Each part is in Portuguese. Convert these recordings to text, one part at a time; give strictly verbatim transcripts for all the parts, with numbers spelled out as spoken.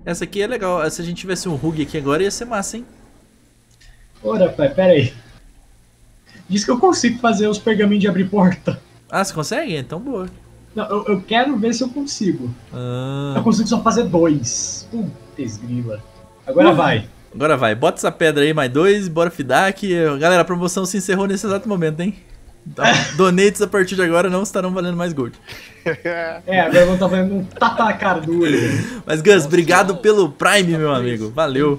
Essa aqui é legal. Se a gente tivesse um Rug aqui agora, ia ser massa, hein? Ora, pai, pera aí. Diz que eu consigo fazer os pergaminhos de abrir porta. Ah, você consegue? Então boa. Não, eu, eu quero ver se eu consigo. Ah. Eu consigo só fazer dois. Putz, grila. Agora uh. vai. Agora vai. Bota essa pedra aí, mais dois. Bora fidar que... Galera, a promoção se encerrou nesse exato momento, hein? Então, donates a partir de agora não estarão valendo mais gold. É, agora vão estar valendo um tapa na cara do olho. Mas, Gus, obrigado pelo Prime, meu amigo. Valeu.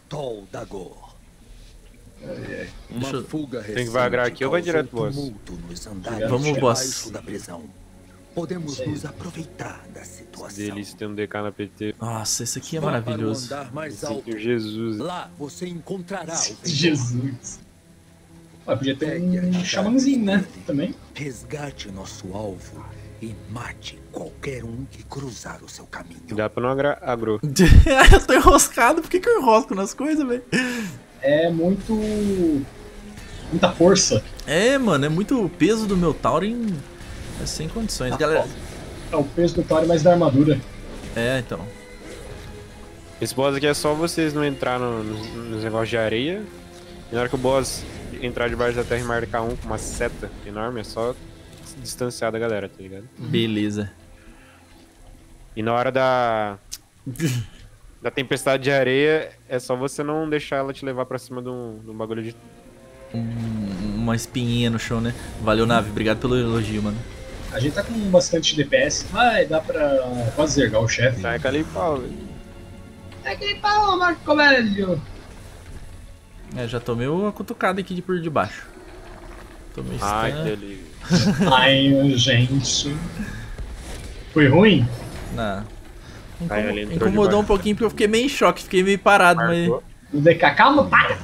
Uma eu... fuga tem que vagrar aqui ou vai direto, boss? Vamos, boss. Podemos nos aproveitar da situação. Delícia, tem um D K na P T. Nossa, esse aqui é maravilhoso. Jesus. Lá você encontrará o Jesus. Ué, podia ter um xamãzinho, né? Também. Resgate nosso alvo e mate qualquer um que cruzar o seu caminho. Dá pra não agra agro. Eu tô enroscado, por que, que eu enrosco nas coisas, velho? É muito... muita força. É, mano, é muito o peso do meu Tauren. É sem condições, ah, galera. É o peso do Tauren mais da armadura. É, então. Esse boss aqui é só vocês não entrar no, nos, nos negócios de areia. E na hora que o boss entrar debaixo da terra e marcar um com uma seta enorme, é só se distanciar da galera, tá ligado? Beleza. E na hora da... da tempestade de areia, é só você não deixar ela te levar pra cima de um, de um bagulho de... Um, uma espinhinha no chão, né? Valeu, Nave. Obrigado pelo elogio, mano. A gente tá com bastante D P S, mas dá pra quase zergar o chefe. Sai aquele pau, velho. Sai aquele pau, Marco Velho. É, já tomei uma cutucada aqui de por debaixo. Tomei stun. Ai, que delícia. Ai, gente. Foi ruim? Não. Incom... Ai, Incomodou um pouquinho porque eu fiquei meio em choque, fiquei meio parado, Marcou. mas... O D K, calma, para!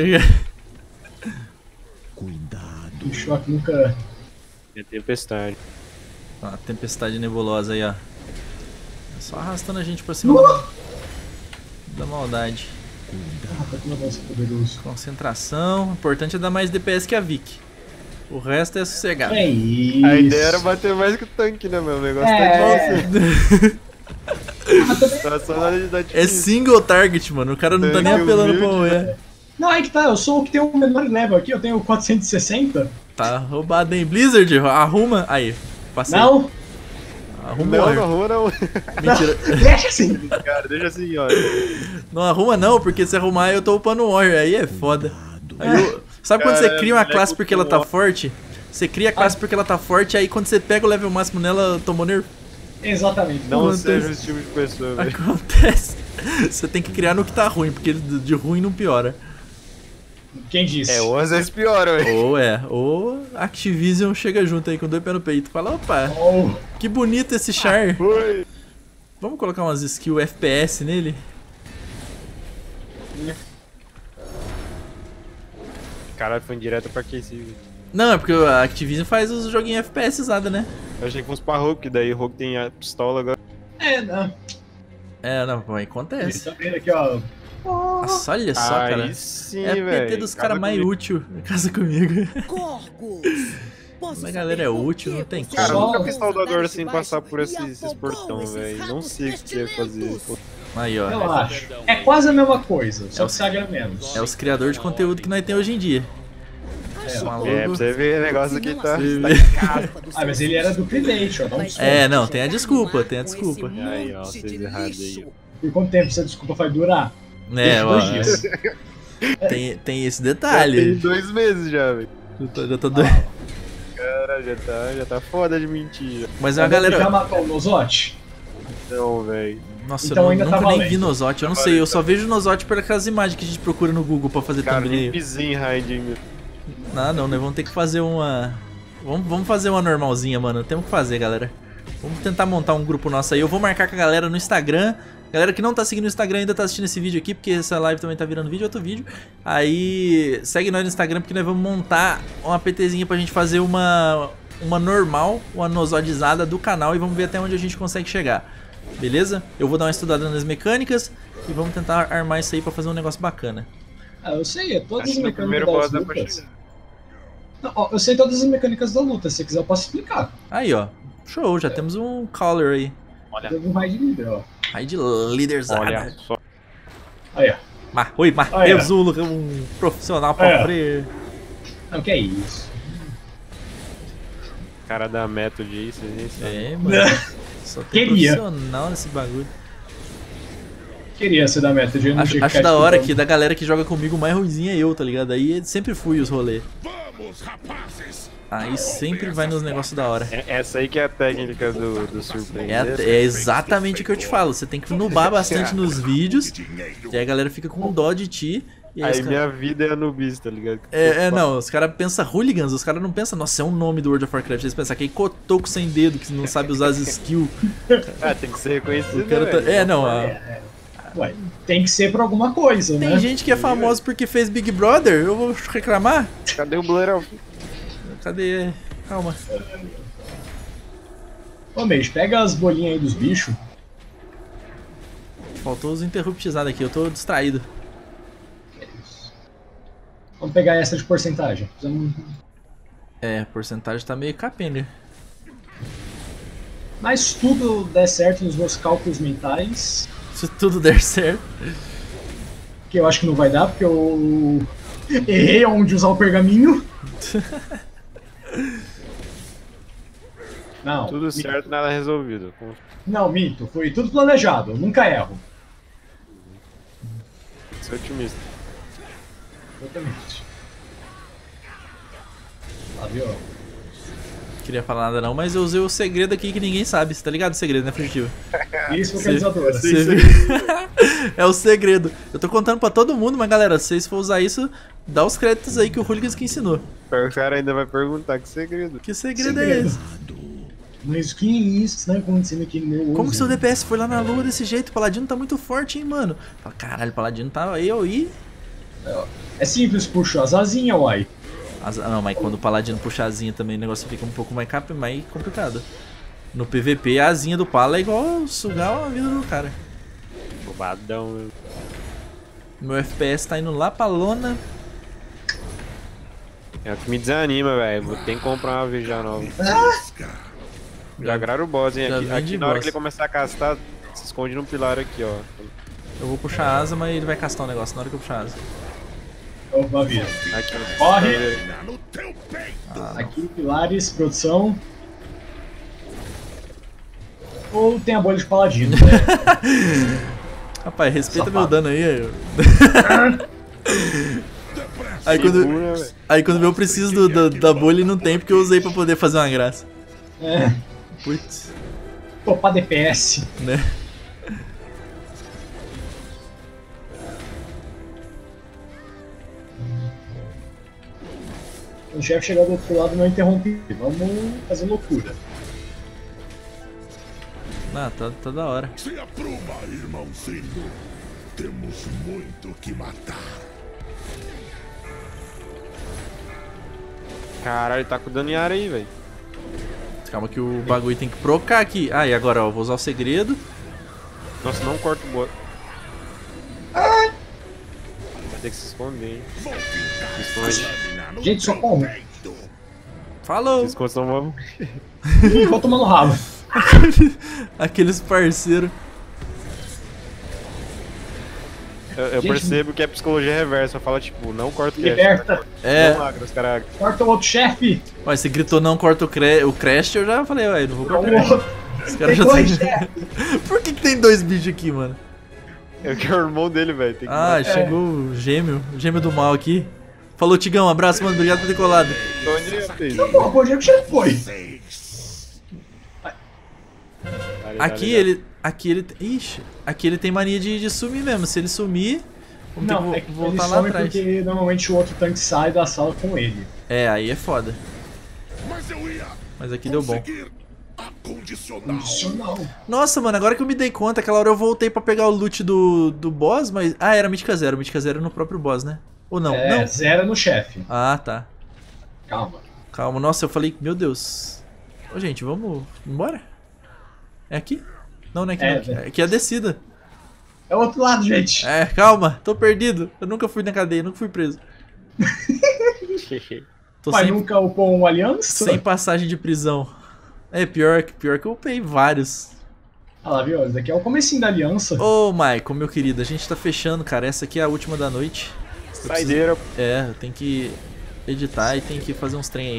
Cuidado. O choque nunca... É tempestade. Ó, a tempestade nebulosa aí, ó. É só arrastando a gente pra cima uh! da maldade. Ah, tá com um negócio poderoso. Concentração. O importante é dar mais D P S que a Vic. O resto é sossegado. É isso. A ideia era bater mais que o tanque, né, meu? O negócio é. tá igual ah, só na É single target, mano. O cara não tá nem apelando pra morrer. Não, aí que tá. Eu sou o que tem o menor level aqui. Eu tenho quatrocentos e sessenta. Tá roubado, hein? Blizzard, arruma. Aí, passei. Não. Arruma não, não arruma não. Mentira. Deixa assim. Cara, deixa assim, ó. Não arruma não, porque se arrumar eu tô upando o Warrior. Aí é foda. Aí eu... Sabe quando Caramba, você cria uma classe porque ela tá forte? Você cria a classe ah. porque ela tá forte, aí quando você pega o level máximo nela, tomou nerf. Exatamente. Não Acontece. seja esse tipo de pessoa, velho. Acontece. Você tem que criar no que tá ruim, porque de ruim não piora. Quem disse? É, ou às vezes piora, velho. Ou é, ou Activision chega junto aí com dois pés no peito. Fala, opa, oh. que bonito esse char. Ah, foi. Vamos colocar umas skills F P S nele? Caralho, foi direto pra Q C. Não, é porque a Activision faz os joguinhos F P S usada, né? Eu achei que fosse pra Rogue, que daí Rogue tem a pistola agora. É, não. É, não, mas acontece. Tá vendo aqui, ó. Nossa, olha só, Aí cara. Sim, é a P T dos caras mais útil. Casa comigo. Mas a galera é útil, não tem como. Cara, eu nunca fiz saudador sem passar por esses, esses portão, velho. Não sei o que ia fazer. Aí, ó. Relaxa. É quase a mesma coisa, só que sagra menos. É os criadores de conteúdo que nós temos hoje em dia. É, maluco. É, pra você ver, o negócio aqui tá... Ah, mas ele era do Predator, não desculpa. É, não, tem a desculpa, tem a desculpa. Aí, ó, vocês errados aí. Por quanto tempo essa desculpa vai durar? É, ó. Tem, tem esse detalhe. Tem dois meses já, velho. Já tô, já tô doido. Cara, já tá, já tá foda de mentira. Mas a galera... já matou o Nozote? Não, velho. Nossa, então, eu ainda nunca tá nem valendo. vi Nozote, eu não tá sei, valendo, eu só vejo Nozote por aquelas imagens que a gente procura no Google pra fazer Cara, thumbnail. limpezinho, Raidinho. Não, não, nós vamos ter que fazer uma... Vamos, vamos fazer uma normalzinha, mano, temos que fazer, galera. Vamos tentar montar um grupo nosso aí, eu vou marcar com a galera no Instagram. Galera que não tá seguindo o Instagram ainda tá assistindo esse vídeo aqui, porque essa live também tá virando vídeo, outro vídeo. Aí segue nós no Instagram, porque nós vamos montar uma PTzinha pra gente fazer uma, uma normal, uma nosodizada do canal e vamos ver até onde a gente consegue chegar. Beleza? Eu vou dar uma estudada nas mecânicas e vamos tentar armar isso aí pra fazer um negócio bacana. Ah, eu sei, é todas Acho as que o primeiro mecânicas boss das dá pra lutas. Não, ó, eu sei todas as mecânicas da luta, se você quiser eu posso explicar. Aí, ó. Show, já temos um caller aí. Olha. Teve um raid líder, ó. Raid líderzada. Olha só. Aí, ó. Ma, oi, ma, Olha. eu Zulo, um profissional pra Olha. freio. Não, que é isso? Cara da Method aí, vocês nem sabem. É, mano. Só tem Queria. profissional nesse bagulho. Queria ser da meta de eu não Acho, tinha que acho ficar da hora que escutando. da galera que joga comigo, o mais ruimzinho é eu, tá ligado? Aí sempre fui os rolês. Aí sempre vai nos negócios da hora. É- Essa aí que é a técnica do, do surpreender. É, a- é exatamente o que eu te falo. Você tem que nubar bastante nos vídeos. E aí a galera fica com dó de ti. E aí, Aí os cara- minha vida é anubis, tá ligado? É, é, não, os caras pensam hooligans, os caras não pensam, nossa, é um nome do World of Warcraft. Eles pensam que é cotoco sem dedo, que não sabe usar as skills. Ah, tem que ser reconhecido. O cara tá- velho. É, não, a- Ué, tem que ser por alguma coisa, tem né? gente que é famosa porque fez Big Brother, eu vou reclamar? Cadê o Blurão? Cadê? Calma. Ô, Mage, pega as bolinhas aí dos bichos. Faltou os interruptizados aqui, eu tô distraído. Vamos pegar essa de porcentagem. Precisamos- É, a porcentagem tá meio capenga. Mas se tudo der certo nos meus cálculos mentais, Se tudo der certo. que eu acho que não vai dar, porque eu errei onde usar o pergaminho. Não, Tudo mi- certo, nada resolvido. Com- Não, minto. Foi tudo planejado. Eu nunca erro. Ser otimista. Exatamente. Lá, viu? Queria falar nada não, mas eu usei o segredo aqui que ninguém sabe. Você tá ligado o segredo, né, Fugitivo? Isso, localizadora. Você viu? É o segredo. Eu tô contando pra todo mundo, mas galera, se vocês for usar isso, dá os créditos aí que o Hooligans que ensinou. O cara ainda vai perguntar que segredo. Que segredo, é Segredo. esse? Mas que é isso que tá acontecendo aqui no meu Como que seu uso? D P S foi lá na lua desse jeito? O Paladino tá muito forte, hein, mano? Fala, caralho, o Paladino tá eu e... É simples, puxo as asinhas, uai. As- Não, mas quando o Paladino puxa a asinha também, o negócio fica um pouco mais, cap... mais complicado. No P V P, a asinha do Pala é igual sugar a vida do cara. Bobadão. meu. Meu F P S tá indo lá pra lona. É o que me desanima, velho. Vou ter que comprar uma Vigia nova. Já agraram o boss, hein? Já Aqui, vem aqui de na hora boss. que ele começar a castar, se esconde num pilar aqui, ó. Eu vou puxar a asa, mas ele vai castar um negócio na hora que eu puxar a asa. Opa, vida. Aqui, ó. Corre! No teu peito! Aqui, pilares, produção. Ou tem a bolha de paladino, né? Rapaz, respeita Safado. meu dano aí. eu- aí, quando, Segura, velho. aí quando eu preciso do- do- da bolha, não tem, porque eu usei pra poder fazer uma graça. É. Putz, Topar D P S. né? O chefe chegar do outro lado não interrompe. Vamos fazer loucura. Ah, tá, tá da hora. Se apruma, irmãozinho. Temos muito que matar. Caralho, tá com dano em área aí, velho. Calma que o bagulho tem que procar aqui. Ah, e agora, ó, eu vou usar o segredo. Nossa, não corta o boss. Vai ter que se esconder, hein? Se esconde. Gente, socorro. Falou! Se esconde, não vamos. Ih, vou tomando rabo. Aqueles parceiros. Eu, eu Gente, percebo que é psicologia reversa. Fala, tipo, não corta o cast. Liberta. É. Não agra, os caras. Corta o outro chefe. Ué, você gritou não corta o, cre... o Crash, eu já falei, ué, não vou cortar. O outro. Os caras Tem já dois tão- chefes. Por que, que tem dois bichos aqui, mano? É que é o irmão dele, velho. Tem que Ah, chegou o gêmeo, o gêmeo do mal aqui. Falou, Tigão, um abraço, mano, obrigado por ter colado. Onde ele fez? Pô, pô, já que chefe foi. Dale, Aqui dale, ele, aqui ele, ixi, aqui ele tem mania de, de sumir mesmo, se ele sumir, vamos Não, ter é que que vo- ele voltar lá some atrás. porque normalmente o outro tanque sai da sala com ele. É, aí é foda, Mas eu ia mas aqui deu bom. conseguir a condicional. Condicional. Nossa, mano, agora que eu me dei conta, aquela hora eu voltei pra pegar o loot do, do boss, mas... Ah, era Mítica Zero, Mítica Zero no próprio boss, né? Ou não? É, Não. zero no chefe. Ah, tá. Calma. Calma, nossa, eu falei, meu Deus. Ô, gente, vamos embora? É aqui? Não, não é aqui, É, não. Aqui, velho. aqui é a descida. É o outro lado, gente. É, calma, tô perdido. Eu nunca fui na cadeia, nunca fui preso. Tô Mas sem, nunca upou um aliança? sem passagem de prisão. É, pior, que- pior que eu upei vários. Ah lá, viu? Esse daqui é o comecinho da aliança. Ô, Michael, meu querido, a gente tá fechando, cara. Essa aqui é a última da noite. Eu Saideira. preciso- É, eu tenho que editar e tem que fazer uns trem aí.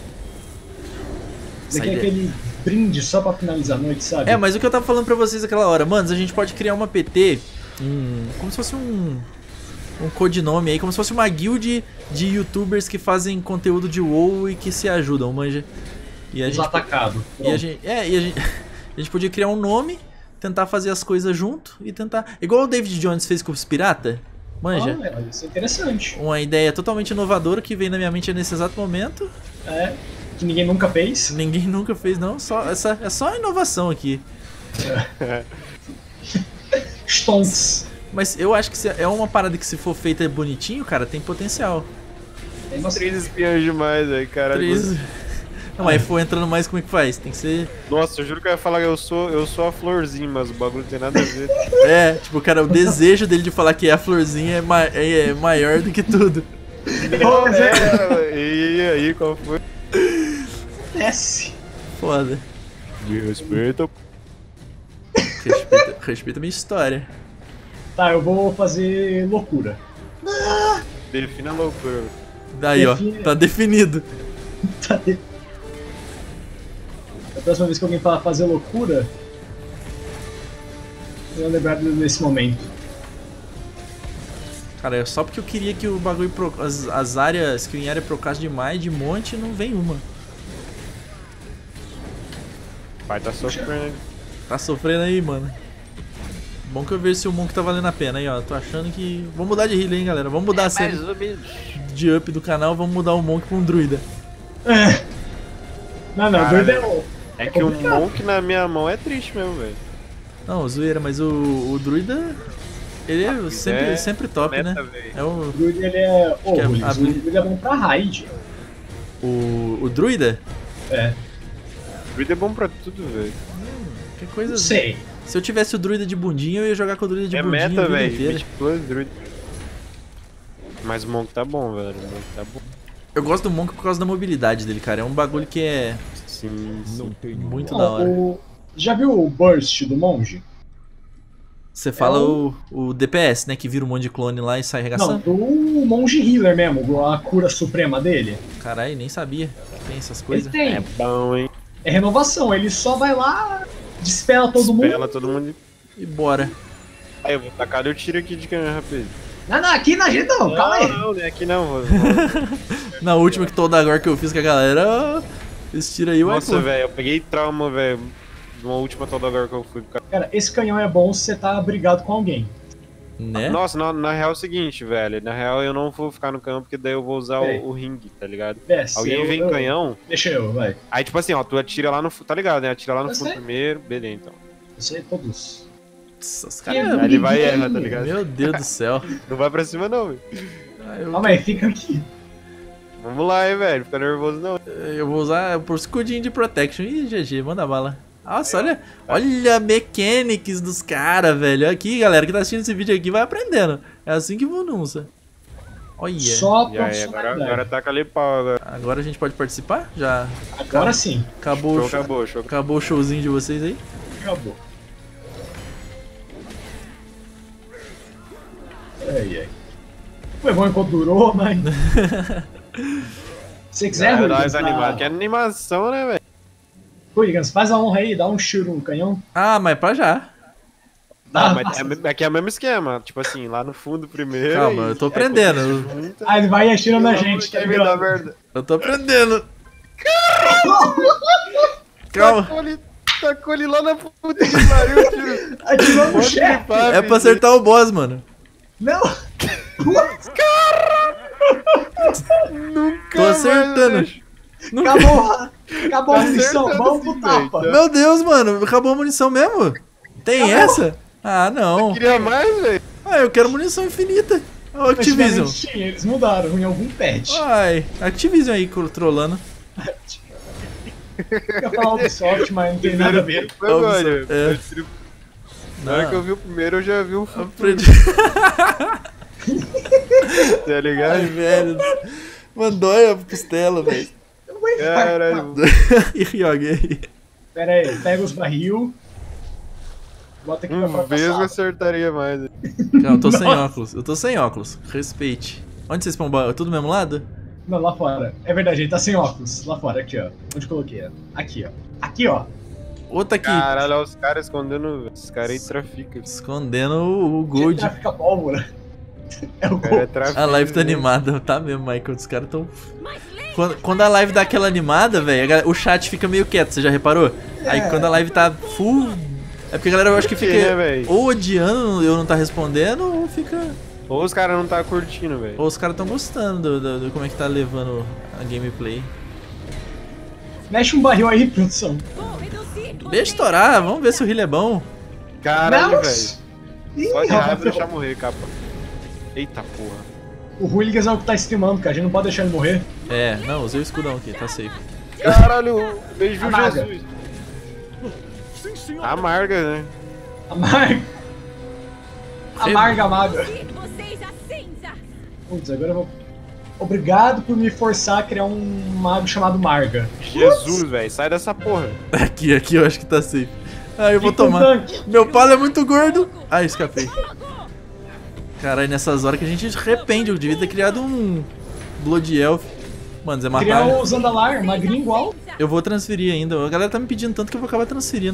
Esse daqui é Saideira. aquele brinde só pra finalizar a noite, sabe? É, mas o que eu tava falando pra vocês aquela hora, manos, a gente pode criar uma P T, um, como se fosse um, um codinome aí, como se fosse uma guild de youtubers que fazem conteúdo de WoW e que se ajudam, manja. E a Os gente, atacados. e a gente, é, e a gente, a gente podia criar um nome, tentar fazer as coisas junto e tentar, igual o David Jones fez com os pirata, manja. Ah, isso é interessante. Uma ideia totalmente inovadora que veio na minha mente nesse exato momento. É, que ninguém nunca fez. Ninguém nunca fez, não. Só, essa, é só inovação aqui. Stonks. Mas eu acho que se é uma parada que se for feita bonitinho, cara, tem potencial. Tem bastante. Três espiões demais, velho, caralho. Três. Não, mas for entrando mais, como é que faz? Tem que ser. Nossa, eu juro que eu ia falar que eu sou, eu sou a florzinha, mas o bagulho não tem nada a ver. É, tipo, cara, o desejo dele de falar que é a florzinha é, ma é, é maior do que tudo. Pô, mas é- É, e aí, qual foi? Desce. Foda. Me respeita. Respeita, respeita a minha história. Tá, eu vou fazer loucura. Defina a loucura. Daí, ó, Define- tá definido. Tá de- A próxima vez que alguém falar fazer loucura, eu vou lembrar desse momento. Cara, é só porque eu queria que o bagulho, pro, as, as áreas, screen area procasse demais, de monte, não vem uma. Pai tá sofrendo. Tá sofrendo aí, mano. Bom que eu vejo se o Monk tá valendo a pena aí, ó. Tô achando que... Vamos mudar de healer, hein, galera. Vamos mudar a série ou menos. de up do canal, vamos mudar o Monk pra um druida. É. Não, não, Caralho. doido é o. É que o complicado. Monk na minha mão é triste mesmo, velho. Não, zoeira, mas o, o druida... Ele é sempre, é sempre top, meta, né? velho. É o... O druid ele é. Ô, que é Rulis, a- o druid é bom pra raid. O, o druida? É. O druida é bom pra tudo, velho. Que coisa... Não sei. Se eu tivesse o druida de bundinha, eu ia jogar com o druida de É bundinha meta, a vida velho. inteira. Mythic Plus, druida. Mas o Monk tá bom, velho. O Monk tá bom. Eu gosto do Monk por causa da mobilidade dele, cara. É um bagulho que é Sim, sim. Não tenho muito Não, da hora. o- Já viu o Burst do monge? Você fala é o, o D P S, né? Que vira um monte de clone lá e sai Não, arregaçando? do monge healer mesmo, a cura suprema dele. Caralho, nem sabia que tem essas Ele coisas. tem. É bom, hein? É renovação, ele só vai lá, dispela todo mundo. Espela todo mundo. E bora. Aí, eu vou tacar o tiro aqui de canhão rápido. Não, não, aqui na gente não, calma aí. Não, não, não é aqui não. Vou, vou... Na última que toda agora que eu fiz com a galera, esse tiro aí, ué, Nossa, pô. velho, eu peguei trauma, velho. Numa última toda agora que eu fui. Cara. Cara, esse canhão é bom se você tá brigado com alguém. Né? Nossa, na, na real é o seguinte, velho. Na real eu não vou ficar no campo, porque daí eu vou usar Peraí. o, o ringue, tá ligado? Desce. Alguém eu- vem eu- canhão, Deixa eu, vai. aí tipo assim, ó, tu atira lá no fundo, tá ligado, né? Atira lá no Eu fundo sei. primeiro, beleza então. Eu sei todos. Nossa, os E caras... é Aí ele vai e Ninguém. erra, tá ligado? Meu Deus do céu. Não vai pra cima não, velho. Ah, Eu, Calma aí, fica aqui. Vamos lá, hein, velho. Fica nervoso não. eu vou usar por escudinho de protection. Ih, G G, manda bala. Nossa, olha, olha a mechanics dos caras, velho. Aqui, galera, que tá assistindo esse vídeo aqui vai aprendendo. É assim que pronuncia. Olha. Só E aí, agora, profissionalidade. agora taca ali pau agora. Agora a gente pode participar? Já Agora sim. acabou, Show o show- acabou, show acabou. acabou o showzinho de vocês aí? Acabou. Ai, ai. Foi bom enquanto durou, mas. Se você quiser, É, dá Hooligans, mais animado. Que dá... animação, né, velho? Hooligans, faz a honra aí, dá um tiro no canhão. Ah, mas pra já. Ah, Dá, mas é, aqui é o mesmo esquema. Tipo assim, lá no fundo primeiro. Calma, e- eu tô aí aprendendo. quando junta, Ah, ele vai atirando na pelo amor gente, de tá Deus, dá ligado? merda. Eu tô aprendendo. Calma. Tacou ele, tacou ele lá na puta que pariu, tiro. Atirou no Pode chefe. gripar, É pra acertar o boss, mano. Não! Nunca Tô acertando. mais, bicho. Nunca- Acabou, acabou a Tá munição, acertando vamos pro sim, tapa. velho. Meu Deus, mano. Acabou a munição mesmo? Tem Acabou. essa? Ah, não. Queria mais, velho. Ah, eu quero munição infinita. Ó, Activision. Antigamente tinha, eles mudaram em algum patch. Ai, Activision aí trolando. Fica falando do soft, mas não tem nada a ver. Foi, mano. É. Eu tiro- Na hora que eu vi o primeiro, eu já vi o futuro, Aprendi. tá Ai, ligado? velho. Mandou a costela, velho. Eu não vou infartar. Caralho. E Ryoga aí. Pera aí, pega os barril. Bota aqui pra Um fora vez eu passar. acertaria mais. Não, eu tô sem Nossa. óculos. Eu tô sem óculos. Respeite. Onde vocês estão? Tudo do mesmo lado? Não, lá fora. É verdade, ele tá sem óculos. Lá fora, aqui, ó. Onde coloquei? ó? Aqui, ó. Aqui, ó. Outro aqui. Caralho, olha os caras escondendo. Os caras aí traficam. Escondendo o, o Gold. Fica pólvora. É o O cara é Gold. traficante. A live tá animada, tá mesmo, Michael. Os caras tão. Quando, quando a live dá aquela animada, velho, o chat fica meio quieto, você já reparou? Aí É. quando a live tá full. É porque a galera eu acho que Por quê, fica né, velho? ou odiando eu não tá respondendo, ou fica. Ou os caras não tá curtindo, velho. Ou os caras tão gostando do, do- do como é que tá levando a gameplay. Mexe um barril aí, produção. Deixa estourar, vamos ver se o heal é bom. Caralho, Não. velho. Ih, Só de rapaz, raiva deixar morrer, capa. Eita porra. O Hooligans é o que tá streamando, cara. A gente não pode deixar ele morrer. É, não, usei o escudão aqui, tá safe. Caralho, beijo Amarga. Jesus. Amarga, né? Amarga. Amarga, amarga. Vocês a cinza! Putz, agora eu vou. Obrigado por me forçar a criar um mago chamado Marga. Jesus, velho. Sai dessa porra. Aqui, aqui eu acho que tá safe. Ah, eu vou Fica um tomar. tanque. Meu palo é muito gordo. Ah, escapei. Caralho, nessas horas que a gente arrepende. Eu devia ter criado um Blood Elf. Mano, Zé Criar matar. o Zandalar, magrinho igual. Eu vou transferir ainda. A galera tá me pedindo tanto que eu vou acabar transferindo.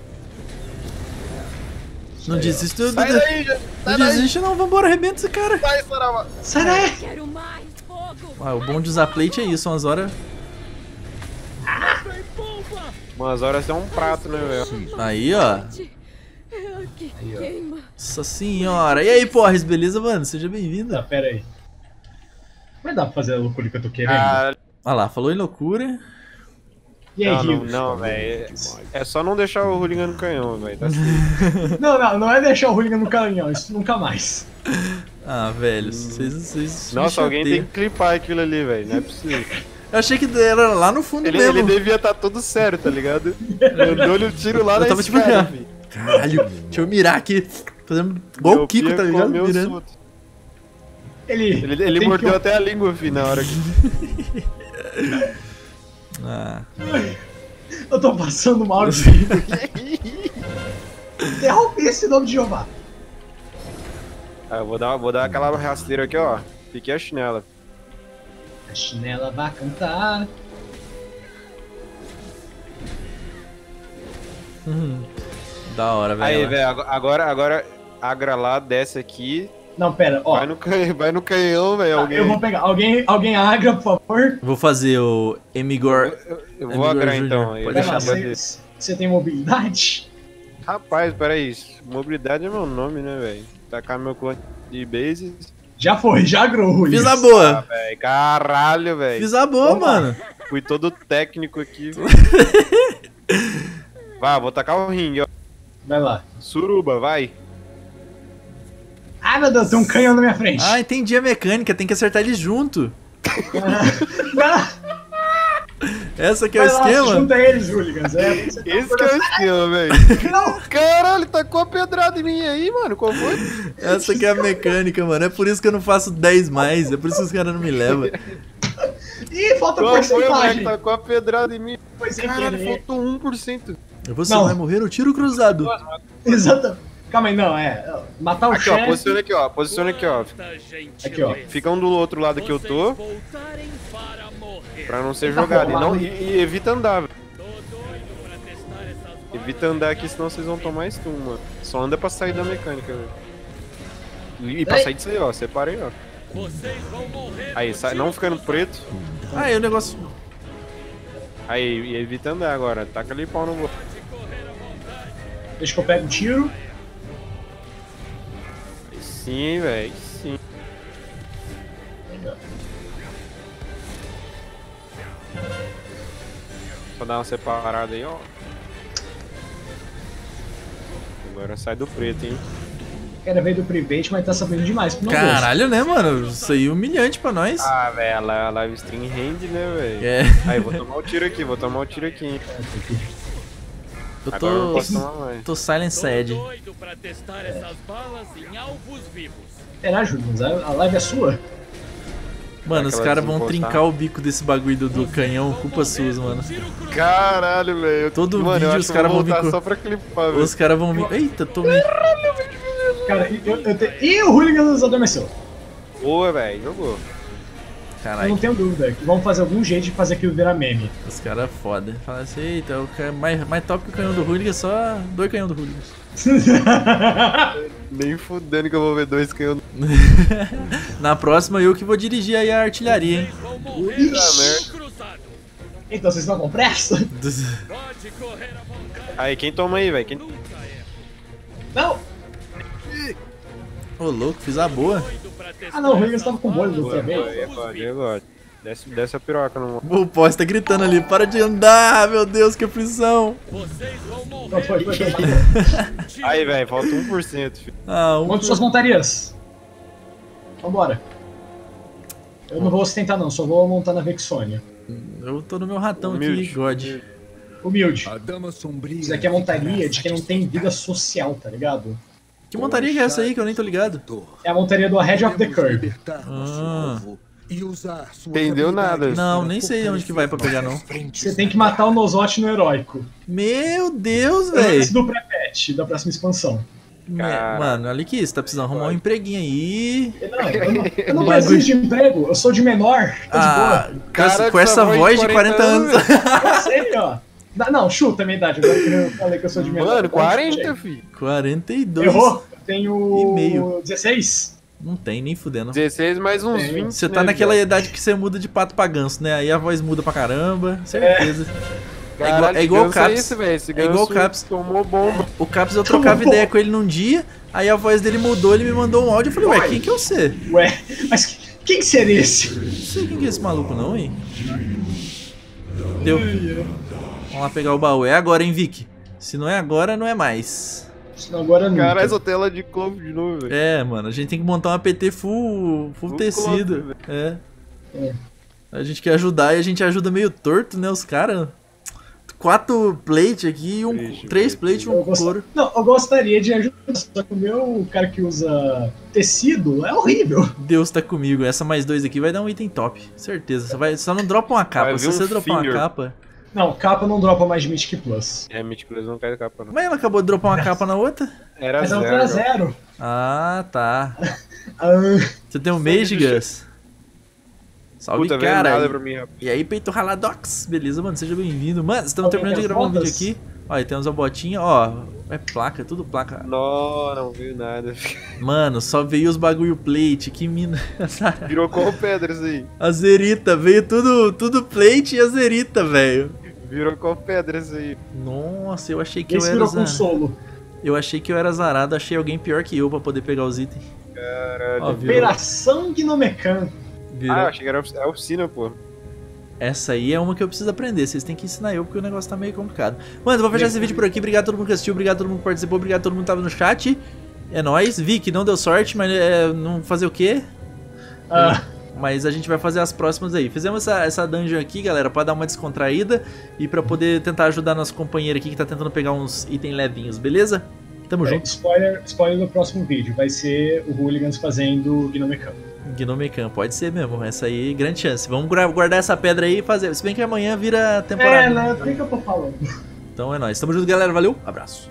Não desiste, não, Sai daí, já. não Sai daí. desiste não, vambora, arrebenta esse cara. Sai, Sarama. Sai daí! Quero mais fogo! Ah, o bom de usar plate é isso, umas horas. Umas horas é um prato, né, velho? Aí, ó. É que queima. Nossa senhora. E aí, Porres, beleza, mano? Seja bem-vinda. Tá, pera aí. Vai dar pra fazer a loucura que eu tô querendo? Caralho. Olha lá, falou em loucura. E aí, Não, não, Rio? não, velho. É só não deixar o hooligan no canhão, velho. Tá certo. Não, não, não é deixar o Hooligan no canhão, isso nunca mais. Ah, velho, vocês, vocês me Nossa, alguém tem chateiam. que clipar aquilo ali, velho. Não é possível. Eu achei que era lá no fundo Ele, mesmo. ele devia estar todo sério, tá ligado? Eu dou-lhe o tiro lá Eu na tava tipo, escada, ah, filho. Caralho, deixa eu mirar aqui. Fazendo igual Meu o Kiko, pia tá ligado? comeu Mirando. solto. Ele. Ele, ele tem mordeu que- até a língua, filho, na hora que... Ah, Eu tô passando mal de Interrompe esse nome de Jeová. Ah, eu vou dar, vou dar aquela rasteira aqui, ó. Piquei a chinela. A chinela vai cantar. hum, da hora, velho. Aí, velho, agora, agora agra lá, desce aqui. Não, pera, ó. Vai no, canhão, vai no canhão, velho. Tá, Alguém. eu vou pegar. Alguém, alguém agra, por favor. Vou fazer o Emigor. Eu, eu É vou agrar Júnior. então. Pode Eu Vai deixar, lá, deixar pode você, você tem mobilidade? Rapaz, peraí. Mobilidade é meu nome, né, velho? Tacar meu clone de bases. Já foi, já agrou, Julio. Fiz a Ah, boa. velho. Caralho, velho. Fiz a boa, Vamos lá. mano. Fui todo técnico aqui. Vai, vou tacar o ringue, ó. Vai lá. Suruba, vai. Ah, meu Deus, tem um canhão na minha frente. Ah, entendi a mecânica. Tem que acertar eles junto. Vai, Essa que é o vai lá, esquema. junta eles, Hooligans. É, você tá Esse que é o esquema, velho. Não, Caralho, tacou a pedrada em mim aí, mano. Qual foi? Essa que é a mecânica, mano. É por isso que eu não faço dez mais. É por isso que os caras não me levam. ih, falta Qual foi, moleque? porcentagem. Tacou a pedrada em mim. Foi sem Caralho, querer. faltou um por cento. Você Não. vai morrer no tiro cruzado. Exatamente. Calma aí, não, é. Matar o Aqui, ó, chefe. posiciona aqui, ó. Posiciona aqui, ó. Aqui, ó. Fica um do outro lado que eu tô, pra não ser jogado. E, não, e, e evita andar, velho. Evita andar aqui, senão vocês vão tomar stun, mano. Só anda pra sair da mecânica, velho. E, e pra Ei. sair disso aí, ó. Separa aí, ó. Aí, sai, não ficando preto. Ah, e o negócio. Aí, e evita andar agora. Taca ali pau no gol. Deixa que eu pego um tiro. Sim, velho. Sim. Só dar uma separada aí, ó. Agora sai do preto, hein? Era veio do private, mas tá sabendo demais pro meu gosto. Caralho, né, mano? Isso aí é humilhante pra nós. Ah, velho, a li- a live stream rende, né, velho? É. Aí, vou tomar o tiro aqui, vou tomar o tiro aqui, hein? Eu Agora eu não tô. posso tomar mais. Tô silent sad. doido pra testar essas balas em alvos vivos. Será, Hooligans? A a live é sua? Mano, os Aquela caras vão desencostar. trincar o bico desse bagulho do, do canhão, culpa suas, mano. Caralho, velho. Todo Mano, vídeo eu acho os que eu caras vou vão vir voltar com- só pra clipar, velho. Os caras vão vir. Eita, tomei. Cara, eu, eu te... Ih, o Hooligans adormeceu. Boa, velho. Jogou. Eu Caralho, não tenho dúvida que vão fazer algum jeito de fazer aquilo virar meme. os caras foda. Fala assim, eita, o cara mais, mais top que o canhão do Hooligan, só dois canhão do Hooligan. Nem fudendo que eu vou ver dois canhões. Na próxima eu que vou dirigir aí a artilharia, hein? Então vocês estão com pressa? Aí, quem toma aí, velho? Quem... Não! Ô, louco, fiz a boa. Ah não, o Hooligans tava com bolha do Boa, outra boa, vez. aí agora, aí agora. Desce, desce a piroca no... O Posse tá gritando ali, para de andar, meu Deus, que aflição. Não, foi, foi, foi. Aí, velho, falta um por cento, filho. Ah, um... Monte suas montarias. Vambora. Eu não vou ostentar não, só vou montar na Vexônia. Eu tô no meu ratão aqui, Humilde. God. Humilde. A dama sombria. Isso aqui é montaria de quem não tem vida social, tá ligado? Que montaria que é essa aí que eu nem tô ligado? É a montaria do Head of the Curve. Ah. Entendeu nada. Não, nem sei onde que vai pra pegar, não. Você tem que matar o Nozote no heróico. Meu Deus, Antes velho. do pré-patch, da próxima expansão. Cara. Mano, olha aqui, você tá precisando arrumar um empreguinho aí. Não, eu não, eu não preciso de emprego, eu sou de menor. Tô Ah, de com Cara essa, de com essa sua voz de quarenta anos. boa. Eu sei, ó. Dá- Não, chuta a minha idade, agora que eu falei que eu sou de menor. Mano, Então, quarenta, chutei. filho. quarenta e dois. Errou? Eu tenho E meio. dezesseis. Não tem, nem fudendo. dezesseis mais uns É, vinte. Você tá né, naquela velho? idade que você muda de pato pra ganso, né? Aí a voz muda pra caramba, certeza. É, igual, Caralho, é igual o ganso é Caps. esse, velho. Esse É igual o ganso Caps. Tomou bomba. O Caps, eu trocava Como? ideia com ele num dia, aí a voz dele mudou, ele me mandou um áudio, eu falei, ué, quem que é você? Ué, mas quem seria esse? Não sei quem que é esse maluco não, hein? Deu. Vamos lá pegar o baú. É agora, hein, Vic? Se não é agora, não é mais. Senão agora nunca. Caralho, essa tela de clove de novo, velho. É, mano, a gente tem que montar um A P T full, full, Full tecido. cloth, É. É. A gente quer ajudar e a gente ajuda meio torto, né, os caras. Quatro plate aqui e um. Plate, três plate. plate e Eu um gost- couro. Não, eu gostaria de ajudar, só que o meu cara que usa tecido é horrível. Deus tá comigo. Essa mais dois aqui vai dar um item top. Certeza. Só, vai, só não dropa uma capa. Vai Se vir você um dropar uma finger. capa. Não, capa não dropa mais de Mythic Plus. É, Mythic não cai capa, não. Mas ela acabou de dropar uma capa na outra? Era Mas a zero. outra é zero. Ah, tá. Ah, Você tem um Mage, Gus? Salve, Puta, veio nada cara. pra mim, rapaz. E aí, Peito Raladox? Beleza, mano? Seja bem-vindo. Mano, estamos Alguém terminando de tem gravar um vídeo fotos? aqui. Ó, aí temos a botinha, ó. É placa, tudo placa. Não, não veio nada. Mano, só veio os bagulho plate. Que mina. Virou qual pedra isso aí? A zerita, veio tudo, tudo plate e a zerita, velho. Virou qual pedra isso aí? Nossa, eu achei que esse eu era virou zarado. consolo. Eu achei que eu era zarado, achei alguém pior que eu pra poder pegar os itens. Caralho. Ó, virou, Operação Gnomecan. virou. Ah, eu achei que era ofici- é oficina, pô. Essa aí é uma que eu preciso aprender. Vocês têm que ensinar eu, porque o negócio tá meio complicado. Mano, eu vou fechar esse vídeo por aqui. Obrigado a todo mundo que assistiu, obrigado a todo mundo que participou, obrigado a todo mundo que tava no chat. É nóis. Vic, não deu sorte, mas é, não fazer o quê? Ah, Mas a gente vai fazer as próximas aí. Fizemos essa, essa dungeon aqui, galera, pra dar uma descontraída e pra poder tentar ajudar nosso companheiro aqui que tá tentando pegar uns itens levinhos, beleza? Tamo é, junto. spoiler, spoiler do próximo vídeo. Vai ser o Hooligans fazendo Gnomecan. Gnomecan, pode ser mesmo. Essa aí, grande chance. Vamos gra- guardar essa pedra aí e fazer. Se bem que amanhã vira É, temporada. né? Por que que eu tô falando? Então é nóis. Tamo junto, galera. Valeu. Abraço.